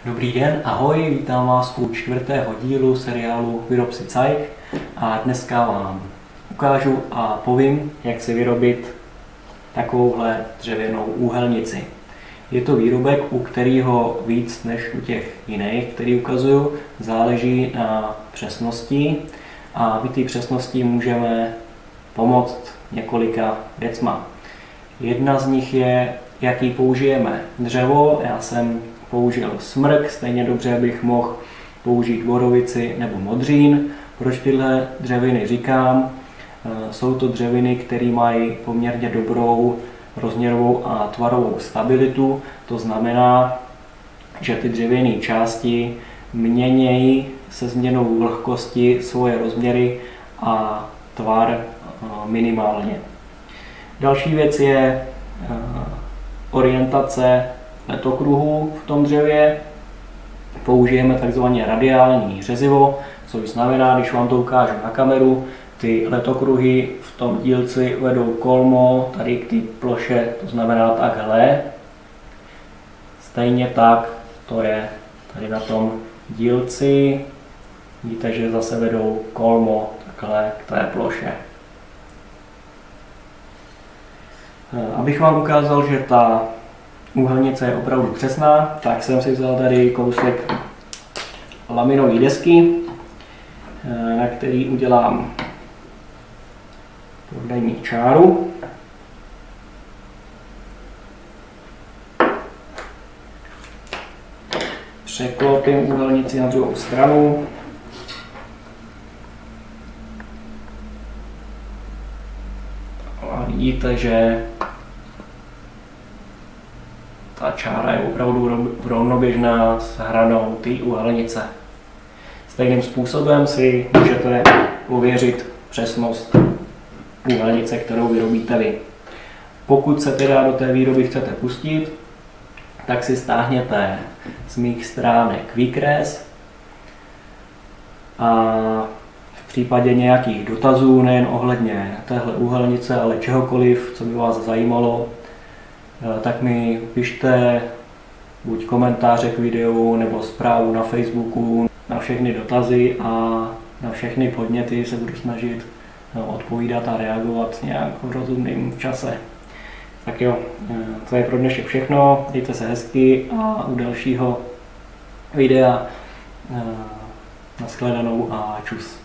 Dobrý den, ahoj, vítám vás u 4. dílu seriálu Vyrob si cajk a dneska vám ukážu a povím, jak si vyrobit takovouhle dřevěnou úhelnici. Je to výrobek, u kterého víc než u těch jiných, který ukazuju, záleží na přesnosti a my té přesnosti můžeme pomoct několika věcma. Jedna z nich je, jaký použijeme dřevo. Já jsem použil smrk, stejně dobře bych mohl použít borovici nebo modřín. Proč tyhle dřeviny říkám? Jsou to dřeviny, které mají poměrně dobrou rozměrovou a tvarovou stabilitu. To znamená, že ty dřevěné části měnějí se změnou vlhkosti svoje rozměry a tvar minimálně. Další věc je orientace letokruhů v tom dřevě. Použijeme takzvané radiální řezivo, což znamená, když vám to ukážu na kameru, ty letokruhy v tom dílci vedou kolmo tady k té ploše, to znamená takhle. Stejně tak to je tady na tom dílci. Vidíte, že zase vedou kolmo takhle k té ploše. Abych vám ukázal, že ta úhelnice je opravdu přesná, tak jsem si vzal tady kousek laminové desky, na který udělám prodejní čáru. Překlopím úhelnici na druhou stranu. A vidíte, že ta čára je opravdu rovnoběžná s hranou té úhelnice. Stejným způsobem si můžete ověřit přesnost úhelnice, kterou vyrobíte vy. Pokud se teda do té výroby chcete pustit, tak si stáhněte z mých stránek výkres a v případě nějakých dotazů, nejen ohledně téhle úhelnice, ale čehokoliv, co by vás zajímalo, tak mi pište buď komentáře k videu nebo zprávu na Facebooku. Na všechny dotazy a na všechny podněty se budu snažit odpovídat a reagovat nějak v rozumném čase. Tak jo, to je pro dnešek všechno, mějte se hezky a u dalšího videa nashledanou a čus.